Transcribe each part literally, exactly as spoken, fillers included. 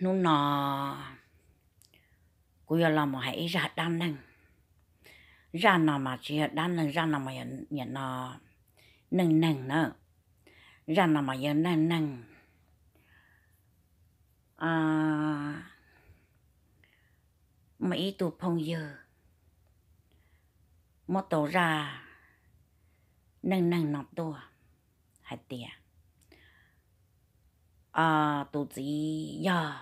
nó nọ cô giờ làm mà hãy ra đan nè ra nào mà chỉ đan nè ra nào mà nhận nhận nó nâng nâng nữa ra nào mà nhận nâng nâng à mấy tụ phong giờ mất tổ ra nâng nâng nọ tua hay tiệt à tụ gì giờ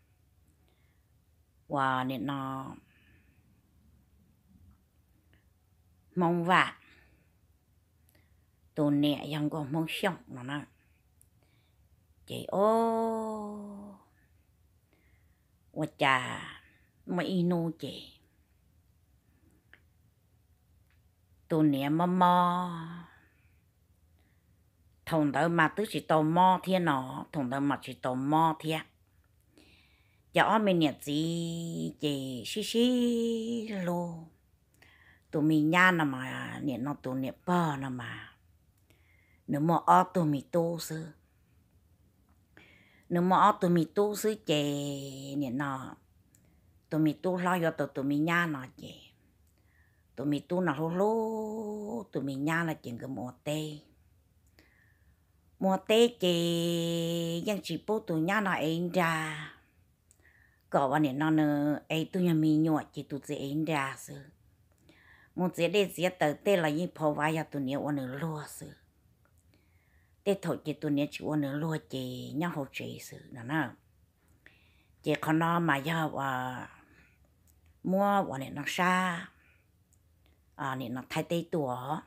và nên nó mong vạ tụ nhẹ yang có mong sống nó nè chị ô và cha mấy nô chị tụ nhẹ mò mò thằng đó mà tức chỉ tò mò thiên nó thằng đó mà chỉ tò mò thiên cho mình nhận gì chị xí xí lô tụi mình nhà nè mà nhận nó tụi nhận bò nè mà nếu mà ở tụi mình tu sư nếu mà ở tụi mình tu sư chị nhận nó tụi mình tu lo cho tụi tụi mình nhà nó chị tụi mình tu nó lô lô tụi mình nhà là chuyện cái mùa tê mùa tê chị vẫn chỉ bố tụi nhà nó ấy ra cóวันนี้นอนไอ้ตัวยังมีหนวดจีตัวเสียเองด่าซื้อมันเสียได้เสียเติร์เต้ละยิ่งพอว่าอย่าตัวเนี้ยวันนี้รัวซื้อเต้ถอดจีตัวเนี้ยชิวันนี้รัวจีย่าหัวใจซื้อนั่นน่ะจีเขานอนมาย่าว่ามัววันนี้นักชาอ่านี่นักไทยเต้ตัว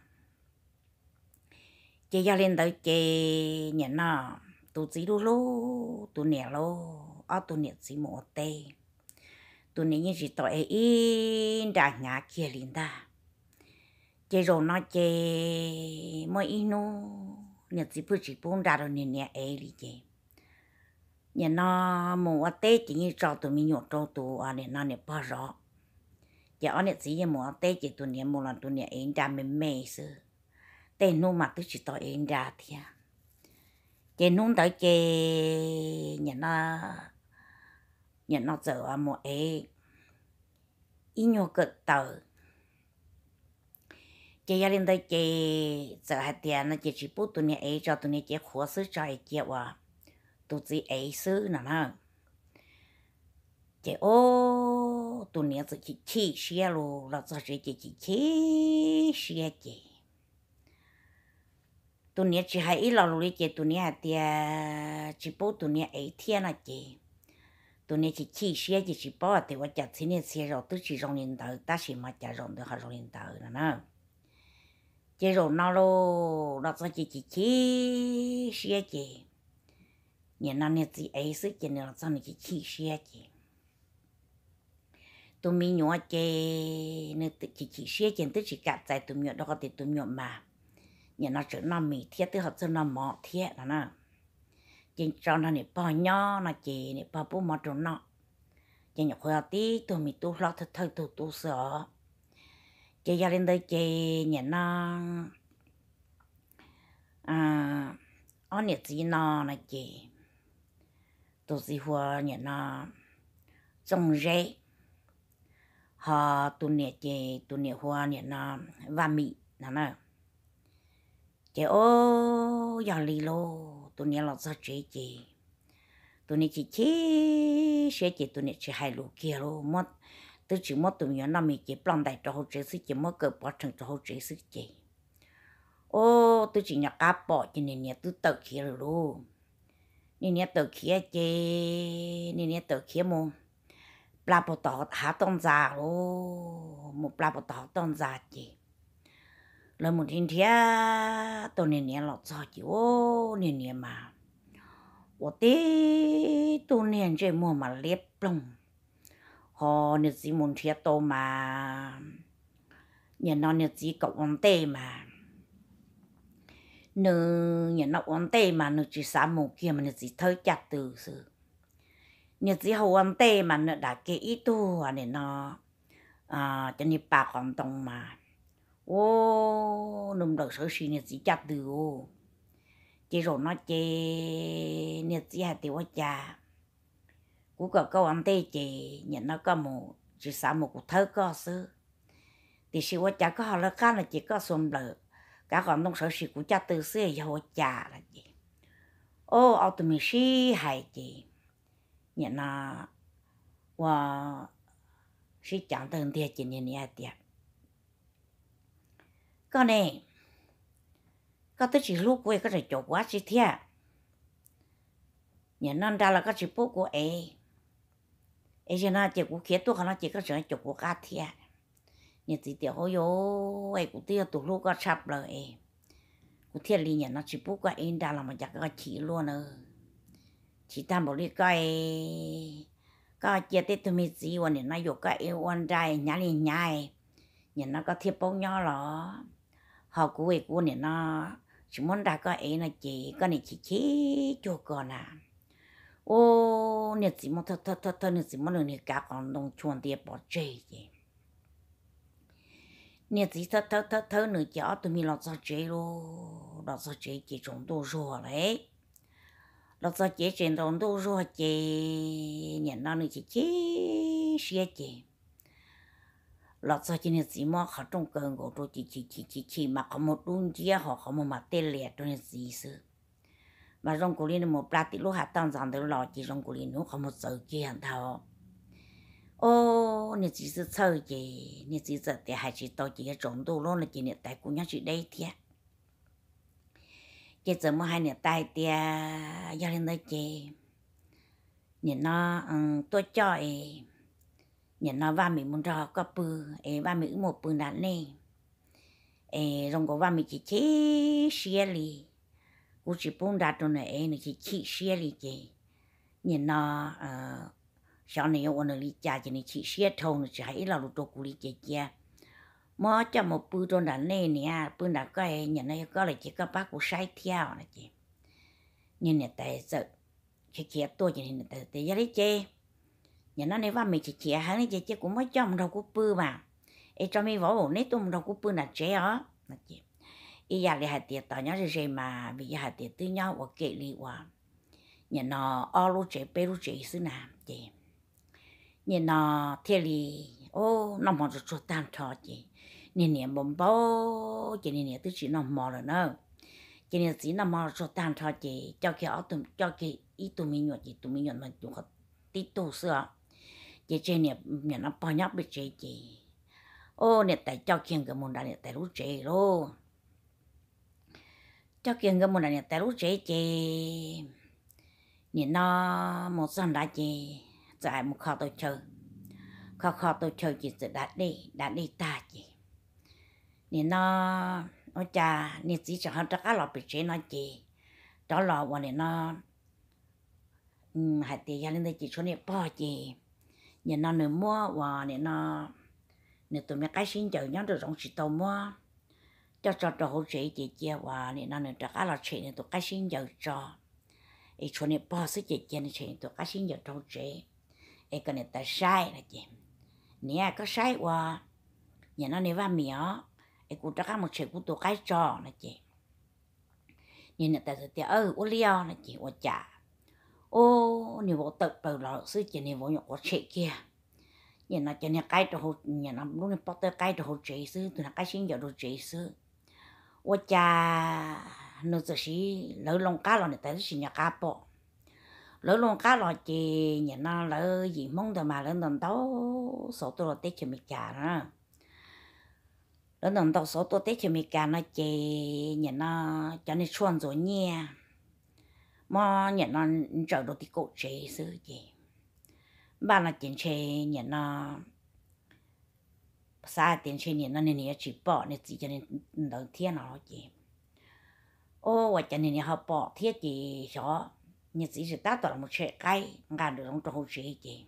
จีอย่าเล่นตัวจีเนี่ยน่ะตัวจีดูโลตัวเนี้ยโลở tụi nhật chỉ một tê tụi nhật như chỉ tụi ấy đã ngã kia liền ta chơi rồi nó chơi mỗi ino nhật chỉ bữa chỉ bốn ra rồi nhật nhật ấy đi chơi nhật nó một tê chỉ như cho tụi mình nhột cho tụi anh nó nhật bao rõ giờ anh nhật chỉ như một tê chỉ tụi nhật một lần tụi nhật ấy ra mình mê sư tê nô mà tôi chỉ tụi ấy ra thì chơi nôn tới chơi nhật nó nhận nó giờ à một ấy ít nhiều cực tờ chị gia đình đây chị giờ hai tiền nó chị chỉ bút tụi này ấy cho tụi này chị khó xử cho ấy chị và tụi chị ấy xử nè nè chị ô tụi này chỉ chỉ chỉ xe luôn là cho chị chỉ chỉ chỉ xe chị tụi này chỉ hay ít là luôn đi chị tụi này hai tiền chỉ bút tụi này ấy thiên là chị tụi này chỉ chỉ xe chỉ chỉ bảo thì tôi chặt thế này xe rồi tôi chỉ rong lên tàu ta chỉ mà chặt rong được họ rong lên tàu nữa nè chỉ rồi nó lo nó chỉ chỉ chỉ xe chỉ nhìn nó này chỉ ấy sức chỉ nó sao này chỉ chỉ xe chỉ tụi mình nhỏ chỉ nên chỉ chỉ xe chỉ tôi chỉ cắt tại tụi mình đó thì tụi mình mà nhìn nó trở nó mì thiết tôi học cho nó mỏ thiết nữa nè chỉ cho nó này bao nhỏ nó chỉ này bao bố mà trốn nó chỉ nhặt khoa tí tụi mình tu lo thật thật tu tu sợ chỉ gia đình đây chỉ nhà nó à ở nhà chỉ nó là chỉ tu sĩ hoa nhà nó trồng rễ họ tu nhà chỉ tu nhà hoa nhà nó và mì nó nè chỉ ô giờ lì lô tụi này là sao chế chị tụi này chỉ chế chế chị tụi này chỉ hai lũ kia luôn mất tôi chỉ mất tụi nhỏ năm mình chỉ plan đại cho hỗ trợ sức chỉ mất cỡ bỏ thành cho hỗ trợ sức chị ô tôi chỉ nhặt cá bỏ cho nên nhặt tôi tự kia rồi luôn nên nhặt tự kia chị nên nhặt tự kia mông pla bò tỏ há tông già luôn một pla bò tỏ tông già chị là một thiên thia tôi nên nhớ lọt sao chứ ô nên nhớ mà ô tí tôi nên chơi mua mà liếp lông họ nên chỉ muốn thia tôi mà nhớ nó nên chỉ cậu ông tê mà nữ nhớ nó ông tê mà nữ chỉ sáng một kia mà nữ chỉ thấy chặt từ sự nữ chỉ hậu ông tê mà nữ đã kỹ ít tu à nên nó à cho nên bà còn tông mà ô nằm đầu sơ xí này chỉ chặt từ ô chỉ rồi nó chê này chỉ hạt tiêu cha cú có câu ăn tê chị nhận nó có một chỉ sao một cú thơ có sư thì sự quá chả có họ là cá là chỉ có xôm lợ cả còn nông sở sự cú cha từ xưa giờ họ chả là gì ô ao tụi mình xí hay chị nhận nó và xí chẳng từng thiệt chị nhận nhận thiệt cái này có tới chỉ lúc quay có thể chụp quá chỉ thiệt nhận nó ra là có chỉ bố của ấy ấy cho nó chỉ của kia tôi nó chỉ có chỉ chụp của cá thiệt nhận chỉ tiểu hồi yo ấy của tiêu tụi lúc có sắp rồi của thiệt li nhận nó chỉ bố của ấy ra là mà chắc có chỉ luôn nữa chỉ ta bảo đi coi có chia tết tụi mình gìวันนี้nóอยู่ก็เอวันใจnhá liền nhai nhận nó có thiệp bao nhiêu đó họ của ấy của này nó chỉ muốn ra có ấy là chỉ có này chỉ chỉ cho con à ô này chỉ muốn thơ thơ thơ thơ này chỉ muốn được này cả còn đông chuồn tiền bỏ chơi gì này chỉ thơ thơ thơ thơ nữa cho tụi mình lo cho chơi luôn lo cho chơi chỉ chúng tôi rồi đấy lo cho chế truyền thống đâu rồi chế nhận nó nữa chế chế xía chế lo cho chế này chỉ mà họ trong cơn của tôi chỉ chỉ chỉ chỉ chỉ mà có một đun chia họ có một mặt tê liệt cho nên gì sự mà trong cổ liên một plati lúc hạt tăng dần từ lò chỉ trong cổ liên nó có một sự kia hẳn thao ô này chỉ是chơi chế này chỉ是để hai chỉ tao chỉ trong đâu luôn là chỉ này tại cũng nhớ chỉ đây thiệt cái giờ mà hai nhà tay tia gia đình đây chị nhà nó tôi cho ấy nhà nó ba mình muốn cho có bự ấy ba mình một bự đàn này ấy rồi có ba mình chỉ chỉ xía li cũng chỉ bốn đạt rồi này ấy chỉ chỉ xía li chị nhà nó sau này ông ấy cha chỉ này chỉ xía thâu nó chỉ hay là lúc đó cũng li chị cha mà cho một bữa trong đàn này nè bữa nào có ai nhận này có là chỉ có bác của sai theo này chị nhưng nè tại sợ chỉ kia tôi chỉ nè tại tại gia đình chị nhận nó này vào mình chỉ kia hắn này chị chị cũng mới trong đầu của bữa mà ấy cho mình võ ổn đấy tôi đầu của bữa là trẻ á là chị ý giờ lại hạt tiền tao nhớ rồi mà bây giờ hạt tiền tư nhau và kệ li qua nhận nó ở lúc trẻ bé lúc trẻ xứ nào chị nhận nó thiệt li ô nó mòn rồi tan thọ chị nè nè bông bó chị nè nè tôi chỉ nằm mò rồi nữa chị nè chỉ nằm mò rồi tan thọ chị cho cái ở tụi cho cái ý tụi mình nhọ chị tụi mình nhọ mà tụi họ tí tu sữa chị chị nè nè nó bao nhóc bị chị chị ô nè tại cho kiêng cái môn này nè tại lúc chị luôn cho kiêng cái môn này nè tại lúc chị chị nè nó một lần đã chị tại một kho tôi chơi kho kho tôi chơi chị sẽ đặt đi đặt đi ta chị nè nó nó cha nè chỉ cho hắn chắc là bị chế nó chị đó làวันnày nó hạt tiền gia đình đây chị cho nè bỏ chị nè nó nè mua và nè nó nè tụi mình cái xin chờ nhau được trong chị tàu mua cho cho cho hỗ trợ chị chia và nè nó nè chắc là chị nè tụi cái xin chờ cho ấy cho nè bỏ sức chị chia nè chị tụi cái xin chờ trong chị ấy cái này ta sai là chị nè có sai và nè nó nè vào miệng ấy cũng chắc một chuyện cũng tụi cái trò này chị nhìn là tại sao ơ ô liao này chị ô chả ô nhiều bộ tự từ là sư chị nhiều bộ nhọc chị kia nhìn là chị nhà cái đồ nhìn là lúc này bắt tới cái đồ chị sư từ là cái xin giờ đồ chị sư ô chả nó chỉ xí lỡ lông cá là này tại sao nhà cá bỏ lỡ lông cá là chị nhìn là lỡ gì mong thôi mà lỡ lần đó số tôi là tết chị mình chả nữa đó là tao số tôi tết cho mình cả nó chè nhận nó cho nên xuân rồi nha mà nhận nó trở đồ thì cổ chế xứ chè ba là tiền chè nhận nó xa tiền chè nhận nó nên nó chỉ bỏ nên chỉ cho nên đầu tiên nó chè ô và cho nên họ bỏ thiết gì cho như chỉ là ta toàn một chè cái ngàn được trong trâu chè chè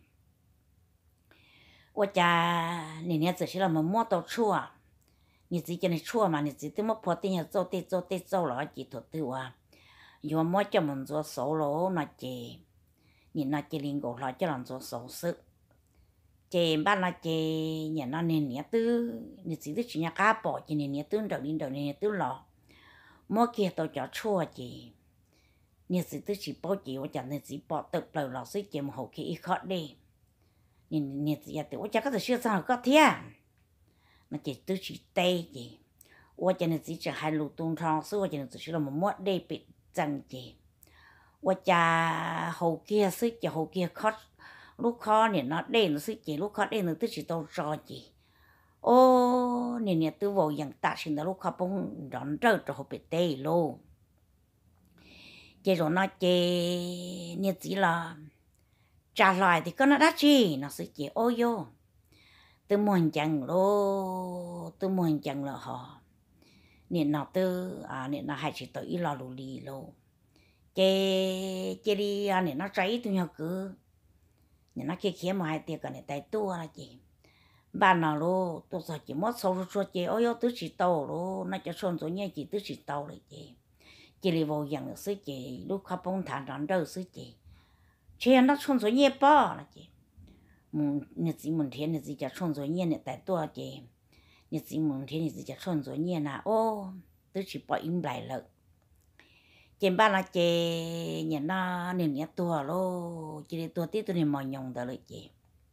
ô cha nên nó chỉ là một mua tàu chua你自己的错嘛，你自己么破定要做对做对做了几头对哇，要么叫门做手咯那些，你那些零个了叫人做手势，这办那些你那年年都你自己去人家包，今年年都到年到年都了，么给到叫错些， nhiệt sĩ tôi chỉ bảo chị tôi chẳng nhiệt sĩ bỏ tự lời lão sư chị một hậu khí khó đi nhìn nhiệt sĩ tôi tôi chẳng có thể siêu sang có thiệt mà chị tôi chỉ tay chị tôi chẳng nhiệt sĩ chỉ hai lũ tung thong sư tôi chẳng nhiệt sĩ là một mốt đây bị chẳng chị tôi chả hậu kia sư chị hậu kia khó lúc khó thì nó đây nó sư chị lúc khó đây nó tôi chỉ tao cho chị ô nè nè tôi vào dạng tạ sinh đó lúc khó bông đón rơi cho họ bị tê luôn chị rồi nó chị nè chỉ là trả lời thì có nó đắt chi nó sẽ chị ôi vô tôi muốn chẳng lô tôi muốn chẳng là họ nè nó tôi à nè nó hay chỉ tôi ý lo lù lì lô chị chị đi à nè nó cháy tôi nhớ cứ nè nó kia kia mà hai tiệc cái này tay tua là chị bạn nào lô tôi sợ chỉ mất sâu rồi chị ôi yo tôi chỉ tàu lô nó cho xuân rồi nhé chị tôi chỉ tàu rồi chị chị đi vào dạng sư chị lúc khắp bông thản rắn đâu sư chị chị nó xuân rồi nhé bao là chị muốn nhật gì muốn thiên nhật gì cho xuân rồi nhé nhật tại tua chị nhật gì muốn thiên nhật gì cho xuân rồi nhé nào ô tôi chỉ bỏ im lại lợ chị ba là chị nhận nó nên nhẹ tua lô chị đi tua tí tôi nên mỏi nhồng đóเลยchị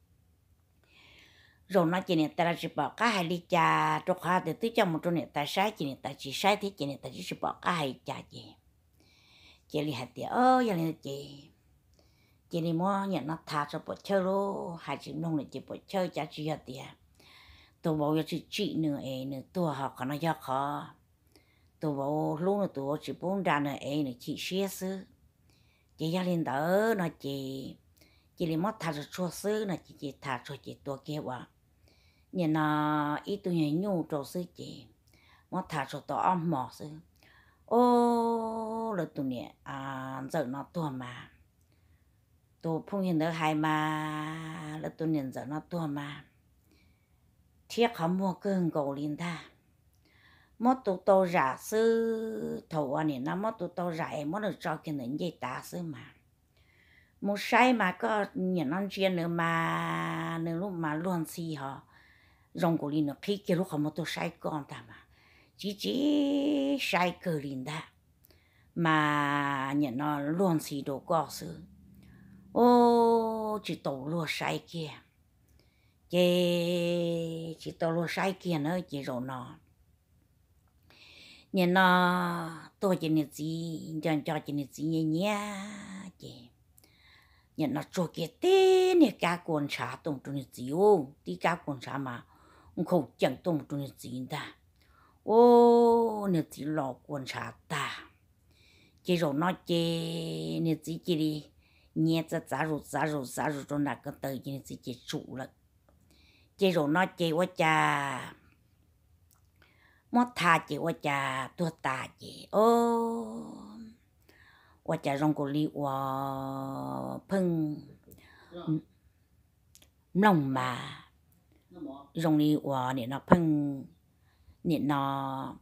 rồi nó chỉ này ta chỉ bảo cả hai ly trà trục ha thì tôi cho một chỗ này ta sai chỉ này ta chỉ sai thế chỉ này ta chỉ bảo cả hai trà chị chị đi hạt tiền ơ giờ này chị chị đi mua nhận nó thả cho bộ chơi lô hai chị nông này chị bộ chơi trả chị hạt tiền tôi bảo giờ chị chị nữa ấy nữa tôi học còn nó giờ khó tôi bảo lúc nữa tôi chỉ bốn ra nữa ấy nữa chị xé sư chị giờ lên đó nó chị chị đi mua thả cho chua sư nó chị chị thả cho chị tôi kia vào nhìn nó ít tôi nhảy nhủ cho sư chị mà thả cho tao ăn mỏ sư ô là tụi nè à giờ nó tua mà tôi phong hiện được hai mà là tụi nè giờ nó tua mà thiết không mua cơn cầu liền ta mất tụi tôi giả sư thầu anh nè nó mất tụi tôi giả em mất được cho cái này dây ta sư mà một sai mà có nhìn ăn chiên nữa mà nữa lúc mà luôn xì họ rong cổ linh nó khi kia lúc không tôi sai con ta mà chỉ chỉ sai cờ linh đã mà nhận nó luôn xì đồ có sự ô chỉ tổ luôn sai kia chỉ chỉ tổ luôn sai kia nữa chỉ rồi nó nhận nó tôi chỉ nhận gì cho cho chỉ nhận gì nhẹ nhẹ chị nhận nó cho cái tên này cá con chả tông trong nhận gì ô đi cá con chả mà không chẳng tông trong nhận gì ta ô nhận gì lò con chả ta chỉ rồi nó chỉ nhận gì chỉ đi nhẹ cho giá rồi giá rồi giá rồi trong là cái tới nhận gì chỉ chủ là chỉ rồi nó chỉ quá cha mất tha chỉ quá cha tua ta chỉ ô quá cha rong cổ li quá phăng lòng mà rong li quá để nó phăng để nó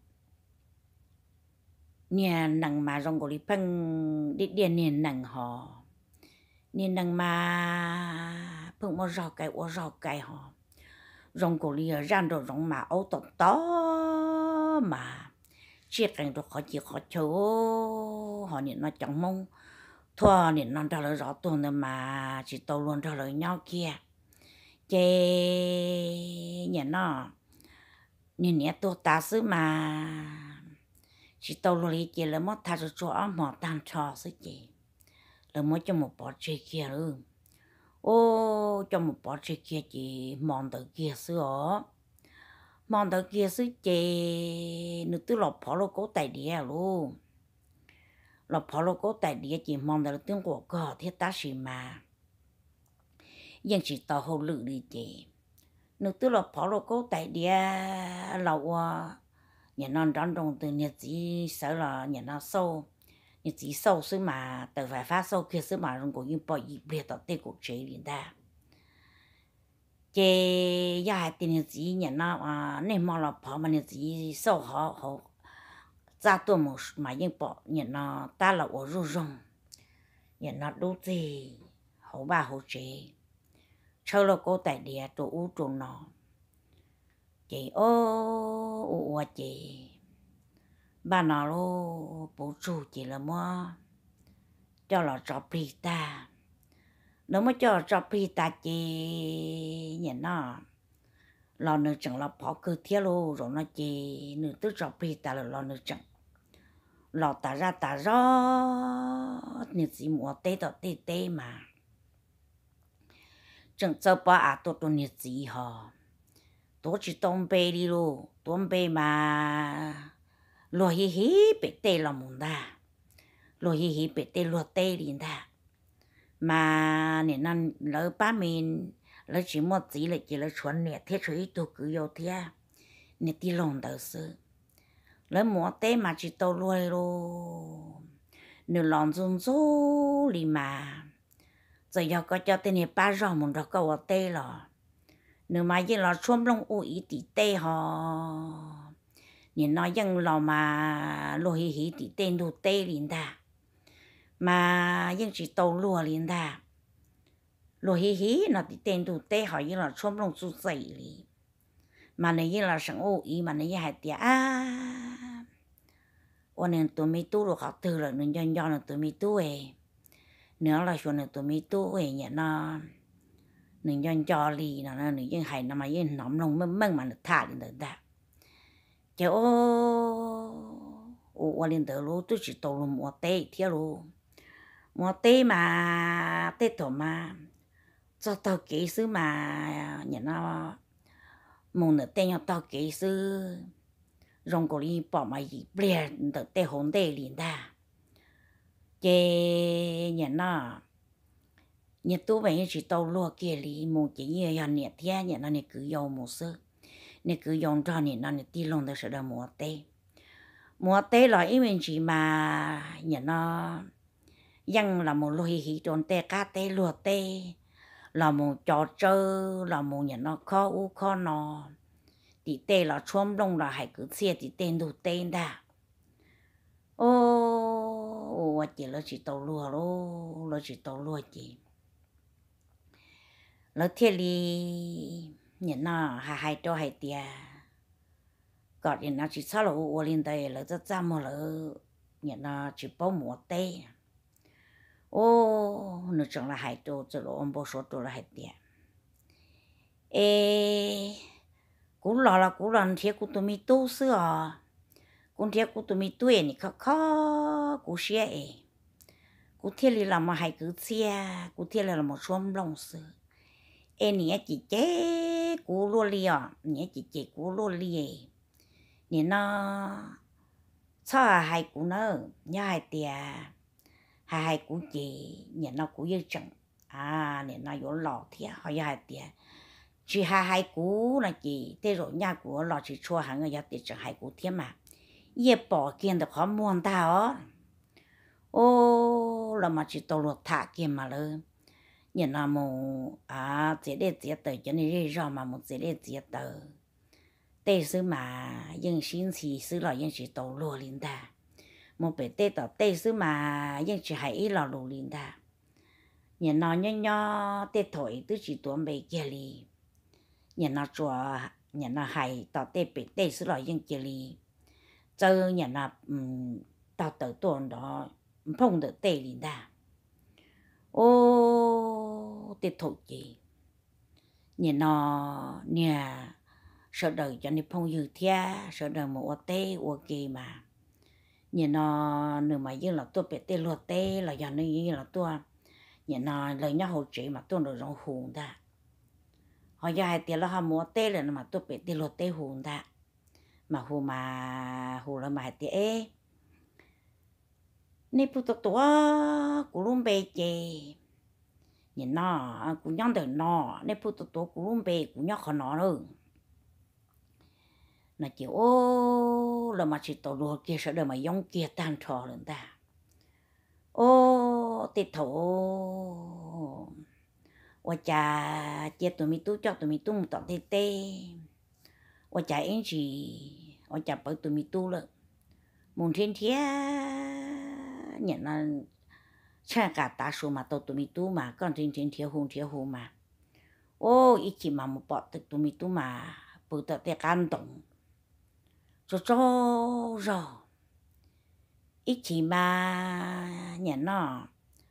nè nằng mà rong cổ li phăng đi điền nè nằng họ nè nằng mà phăng mua rau cải mua rau cải họ rong cổ li ra rồi rong mà ấu to to mà chia cảnh rồi khó chỉ khó chơi họ nhìn nó chẳng mong thua nhìn nó ra lời rõ tuần nữa mà chỉ tàu luôn ra lời nhau kia chê nhìn nó nhìn nhẹ tôi ta xứ mà chỉ tàu luôn đi chê là mất thay cho chỗ mà tan trò xứ chị là mới cho một bỏ chơi kia luôn ô cho một bỏ chơi kia chị mòn tới kia xứ ở mòn tới kia xứ chị nữ tư lọp phó lô cố tại địa luôn lọp phó lô cố tại địa chị mòn tới tiếng của cò thiết tá xì mà nhưng chỉ tao hậu lự đi chị nữ tư lọp phó lô cố tại địa lầu nhà non đón đồng từ nhà chỉ sợ là nhà nó sâu nhà chỉ sâu xứ mà từ phải phát sâu kia xứ mà rung của những bò dịp biệt tao tê cuộc chế liền ta chị ya tiền gì nhận nó à nên mà là bỏ mà nhận gì sau họ họ ra tôi một mà nhưng bỏ nhận nó ta là ở rù rong nhận nó đủ gì hậu ba hậu chị sau là cô tại địa tổ u tổ nó chị ô u chị ba nó lô bố chủ chị là mua cho là cho prita nếu mà cho cho prita chị nhỉ nó lo nữa chẳng là bỏ cơ thiết luôn rồi nó chị nữa tức cho prita là lo nữa chẳng lo ta ra ta ra như gì mua tê đó tê tê mà chẳng cho ba à tôi tôi như gì hả tôi chỉ đông bê đi luôn đông bê mà lo hi hi bê tê là muốn ta lo hi hi bê tê lo tê đi ta mà nên năng lỡ ba mình lỡ chỉ một gì là chỉ là chuẩn nè thế rồi tôi cứ yêu thế nè đi lòng đầu sư lỡ mua tê mà chỉ tàu luôn luôn nè lòng run run đi mà giờ giờ có cho tên này ba rau muốn ra câu tê rồi nè mà giờ là xuân long u ý tí tê họ nè nói rằng là mà lo hi hi tí tên đồ tê liền ta mà nhưng chỉ tàu lúa liền ta lúa hi hi nó tí tên đồ tê họ như là xuân long su dậy li mà này như là sáng ô ý mà này như hai tia à ôn nên tụi mi tu rồi họ từ rồi nên nhân do là tụi mi tu ấy nữa là chuyện là tụi mi tu ấy nhỉ nó nên nhân cho li nó nó nên nhân hay nó mà nhân nóng lòng mưng mưng mà nó thả lên được ta chứ ô ô lên từ lúc tôi chỉ tàu mua tê theo luôn mua tê mà tê thổ mà cho tao kỹ sư mà nhỉ nó muốn được tên nhau tao kỹ sư rong cổ đi bỏ mà gì bè được tê hồn tê liền ta chê nhỉ nó nhỉ tôi vậy chỉ tao lúa kia li một chỉ như là nhỉ thế nhỉ nó nhỉ cứ dùng một số nhỉ cứ dùng cho nhỉ nó nhỉ đi luôn được sẽ được mua tê mua tê là ý mình chỉ mà nhỉ nó dân là một lối hí tròn tê cá tê lúa tê là một trò chơi là một nhỉ nó khó u khó nọ thì tê là chôm đông là hay cứ xe thì tên đồ tên đã ô ô chỉ là chỉ tàu lúa lô là chỉ tàu lúa chỉ là thiết li nhỉ nó hay hay cho hay tia còn thì nó chỉ sao là ô lên đây là rất ra mà là nhỉ nó chỉ bao mùa tê ô nó chẳng là hay cho cho ông bố số cho là hay tia ê cú lò là cú lò thiệt cú tụi mi tu sữa cú thiệt cú tụi mi tu ấy khó khó cú xe ấy cú thiệt là mà hay cứ xe cú thiệt là một số lòng sữa ê nhỉ chỉ chế cú lô li à nhỉ chỉ chế cú lô li nhỉ nó sao hay cú nó nhớ hay tiề hay hay cú chị nhỉ nó cú yêu chẳng à nhỉ nó có lò thiệt hay hay tiề chỉ hai hai cú là chỉ thế rồi nhà của lò chỉ cho hàng người ta để cho hai cú thêm mà ye bỏ kiên được khó muốn ta ó ô là mà chỉ tàu lụt thả kiên mà lơ nhìn là một à chỉ để chỉ tờ cho nên rồi mà một chỉ để chỉ tờ tê sư mà nhưng xin chỉ sư là nhưng chỉ tàu lụt liền ta một bể tê tàu tê sư mà nhưng chỉ hay là lụt liền ta nhìn nó nhớ nhớ tê thổi tôi chỉ tuôn bể kia liền nhà nó chùa nhà nó hay tao tê bị tê sửa lại những cái gì cho nhà nó tao tự tuần đó phong được tê liền ta ô tê thổi gì nhà nó nhà sợ đời cho nên phong dư thia sợ đời một tê ok mà nhà nó nửa mà như là tôi bị tê luật tê là do nó như là tôi nhà nó lời nhắc hỗ trợ mà tôi được trong hồn ta họ dài tiền là họ mua tê là mà tôi bị tê lột tê hùn ta mà hù mà hù là mà tê ê nè phụ thuộc tổ của luôn bề chè nhìn nó cũng nhon từ nó nè phụ thuộc tổ của luôn bề cũng nhon khó nó nữa là kiểu ô là mà chỉ tổ lúa kia sẽ được mà giống kia tan trò lên ta ô tê thổ我家接tụi mi tu cho tụi mi tu một tọt tê tê,我家anh chị,我家bảo tụi mi tu了，muốn thiên thiên nhận là cha cả ta số mà tụi tụi mi tu mà còn thiên thiên thiên hùng thiên hùng mà, ô ít chỉ mà một bọt tụi mi tu mà bự tọt tê can động, cho cho rồi, ít chỉ mà nhận nó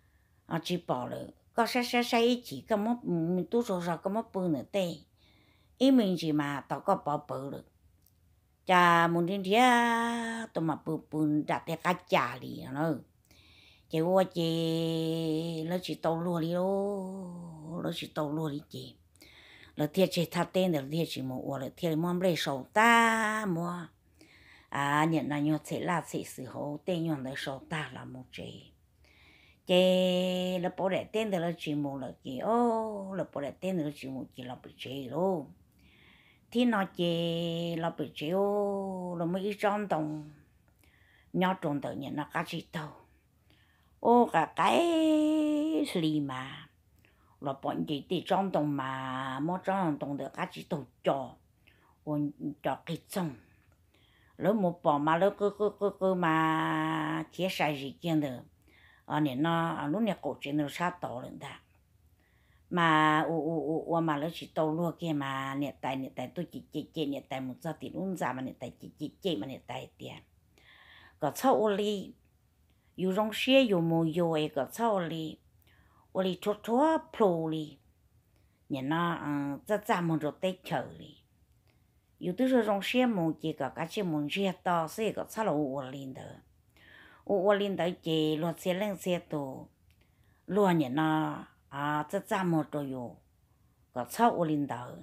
à chỉ bỏ rồi có sai sai sai chỉ có mất tu sổ sổ có mất bự nữa tê ý mình chỉ mà tao có bỏ bự được cha muốn đi đi tao mà bự bự đặt cái cá chả đi nữa chị qua chị nó chỉ tàu lúa đi lô nó chỉ tàu lúa đi chị nó thiệt chỉ thắt tên được thiệt chỉ một là thiệt mua lấy sầu ta mua à nhận là nhau sẽ là sẽ sử hậu tên nhau lấy sầu ta là một chị chị là bỏ để tên được là chỉ một là chị ô là bỏ để tên được là chỉ một chị là bị chị luôn thì nó chị là bị chị ô là mấy trong đồng nhau trong tự nhận là cá chỉ tàu ô cả cái lì mà là bọn chị thì trong đồng mà mỗi trong đồng được cá chỉ tàu cho còn cho cái xong lúc một bỏ mà lúc cứ cứ cứ cứ mà chia sẻ gì kia được ở nên nó lúc này cổ chuyện nó sát tổ lên ta mà u u u mà nó chỉ tàu luôn kia mà nhiệt tài nhiệt tài tôi chỉ chỉ chỉ nhiệt tài một giờ thì luôn ra mà nhiệt tài chỉ chỉ chỉ mà nhiệt tài tiền có sau li有种些有木有一个草里，我里戳戳破里，你那嗯这咱们就得吃里。有的时候些木这个，而且木些到是一个草了我领的，我我领的这落些冷些多，落你那啊这咱们都有个草我领的，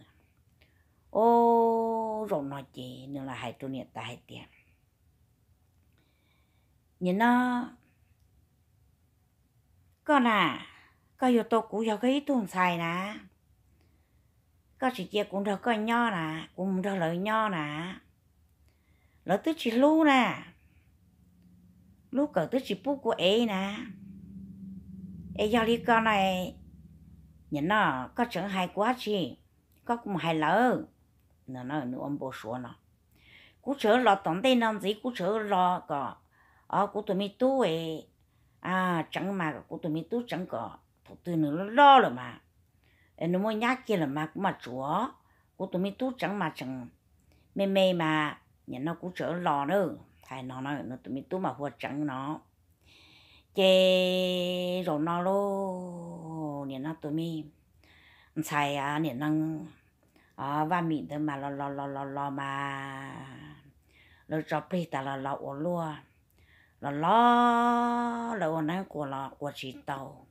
哦，容那这你那还多年大一点，你那。có nè có yếu tố cũng có cái tuần xài nè có chỉ kia cũng được có nho nè cũng được lợi nho nè lợi tức chỉ lu nè lu cỡ tức chỉ bút của ấy nè ấy do lý con này nhìn nó có chẳng hay quá chi có cũng hay lỡ nó nó nó ông bố số nó cú chở lọ tổng tên năm gì cú chở lọ có ở cú tụi mi tu ấy à chẳng mà của tụi mình tu chẳng có thủ tư nữa lo rồi mà nó mới nhắc kia là mà cũng mà chúa của tụi mình tu chẳng mà chẳng mê mê mà nhà nó cũng trở lo nữa thầy nó nói nó tụi mình tu mà hoa chẳng nó chê rồi nó lô nhà nó tụi mình xài à nhà nó à và mình thôi mà lo lo lo lo lo mà lo cho pri ta lo lo ô luôn là lo là ông nói của là của chị tàu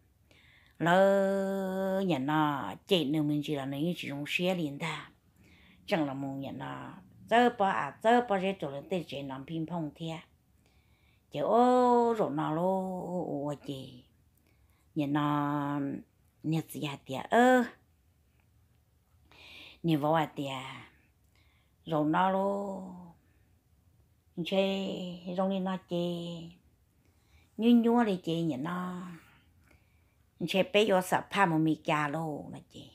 là nhà nó chị nếu mình chỉ là những chỉ dùng xe liền ta chẳng là một nhà nó giờ bao à giờ bao giờ tụi nó tới chị làm ping pong thế chị ô rồi nó lo ô chị nhà nó nhà gì hả tiệt ơ nhà vợ hả tiệt rồi nó lo chơi rong đi nó chơi như nhua đi chơi nhỉ nó chơi bé vô sập pha một mì cà lô là chơi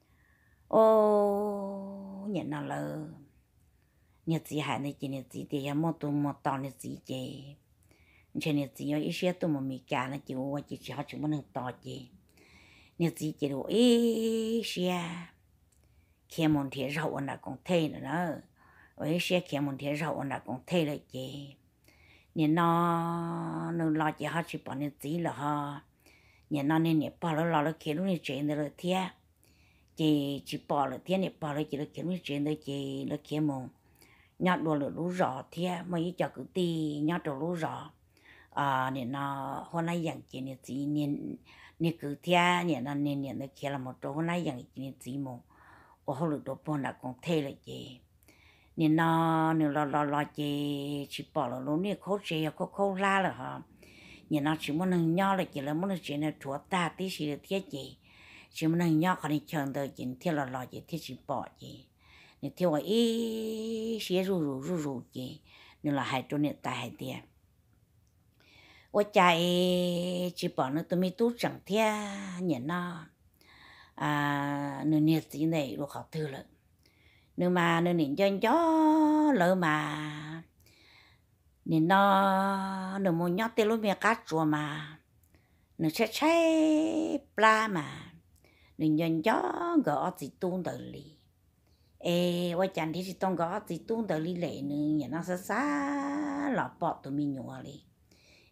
ô nhỉ nó là nhỉ gì hả này chơi nhỉ gì thì em mua tụ mua tao nhỉ gì chơi chơi nhỉ gì ở ít xe tụ một mì cà là chơi ô chơi chơi họ chỉ muốn được tao chơi nhỉ gì chơi đồ ít xe khi muốn thì rau ăn là còn thay nữa ở xe kia một thiên rau là cũng thay lại chị nên nó nó lo chị họ chỉ bảo nên gì là họ nên nó nên nhập bảo nó lo kia lúc này chuyện đó là thiệt chị chỉ bảo là thiệt nhập bảo là chị là kia lúc chuyện đó chị là kia một nhát đồ là lú rõ thiệt mấy cho cứ ti nhát đồ lú rõ à nên nó hôm nay dạng chị nên gì nên nên cứ thiệt nên nó nên nên nó kia là một chỗ hôm nay dạng chị nên gì một ở hôm lúc đó bọn là cũng thay lại chị nên nó nên lo lo lo chị chỉ bỏ là lúc này khó chị khó khó la là hả nên nó chỉ muốn nâng nhau là chỉ là muốn chuyện này chúa ta tí xí là thiết chị chỉ muốn nâng nhau còn đi chờ đợi chị thiết là lo chị thiết chỉ bỏ chị nên theo cái ý xí ru ru ru ru chị nên là hai chỗ này tại hai tiền ở chạy chỉ bỏ nó tụi mình tu chẳng thiết nhận nó à nên nhiệt gì này lúc học thư rồi nhưng mà nên nhìn cho chó lỡ mà nên nó nó muốn nhót tên lúc miệng cá chua mà nó sẽ cháy pla mà nên nhìn chó gõ gì tuôn đời lì ê quay chẳng thì chỉ tông gõ gì tuôn đời lì lệ nữa nhà nó xa xa lọ bọt tụi mình nhua lì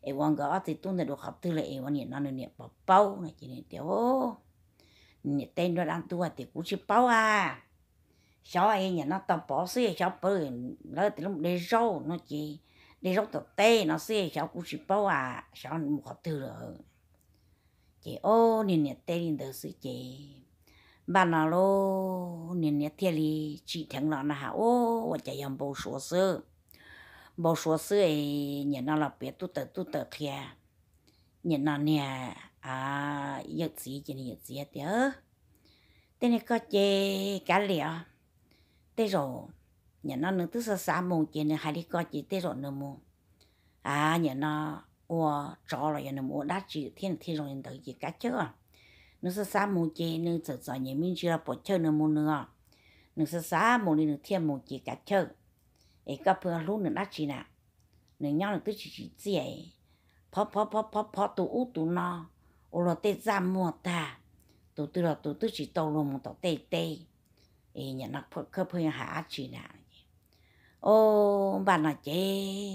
ai quan cái thì tôi này được học từ là ai quan niệm nó niệm bảo bao này chỉ niệm tiểu niệm tên nó đang tu thì cũng chỉ bao à cháu ai nhà nó tao bỏ xí cháu bơi nó thì lúc để rau nó chỉ để rau tập tê nó xí cháu cũng chỉ bao à cháu một học từ rồi chị ô niệm niệm tên được sự chị bạn nào lô niệm niệm thiên lý chỉ thằng nào là hảo ô và chạy làm bầu sữa sữa bầu sữa sữa ấy niệm nó là biết tu tự tu tự kia niệm nó nè à yêu gì chỉ niệm gì thế tên này có chị cả liệu thế rồi niệm nó nữa tức là sáu mùng chị này hai đi có chị thế rồi nữa mùng à niệm nó ô cho là niệm nó đã chỉ thiên thiên rồi niệm tự chị cả chưa nó sẽ sáng một chế nó sẽ cho nhà mình chưa bỏ chơi nữa một nữa nó sẽ sáng một đi nó thêm một chế cả chơi ấy các phương lúc nó đã chỉ nè nó nhau nó cứ chỉ chỉ gì phó phó phó phó phó tụ út tụ nó ô là tê ra mua ta tụ từ là tụ tụ chỉ tàu luôn một tàu tê tê ấy nhà nó phật khơi phơi hạ chỉ nè ô bạn là chế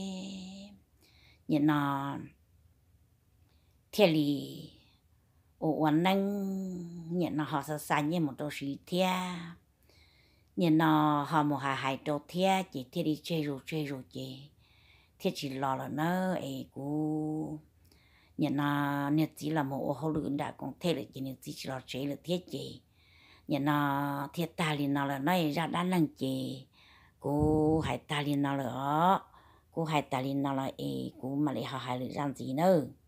nhà nó thiên lý ô anh năng nhận nó họ sẽ sang như một đồ sĩ thia nhận nó họ một hai hai đồ thia chỉ thia đi chơi rồi chơi rồi chị thia chỉ lo là nó ấy cú nhận nó nhận chỉ là một ô hậu lưỡng đã còn thia là chỉ nhận chỉ lo chơi là thia chị nhận nó thia ta liền nó là nó ra đan năng chị cú hai ta liền nó là cú hai ta liền nó là ấy cú mà lại họ hai lưỡng gì nữa